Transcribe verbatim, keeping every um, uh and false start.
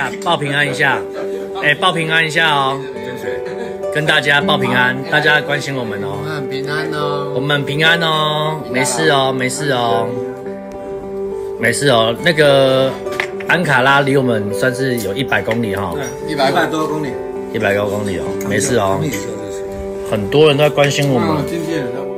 下，报平安一下，哎、欸，报平安一下哦。 跟谁？ 跟大家报平安，大家关心我们哦。 我们很平安哦。 我们平安哦，没事哦，没事哦，没事哦。那个安卡拉离我们算是有一百公里哈、哦。 对，一百多公里。 一百多公里哦，没事哦。 你说这是。 很多人都在关心我们。 经纪人。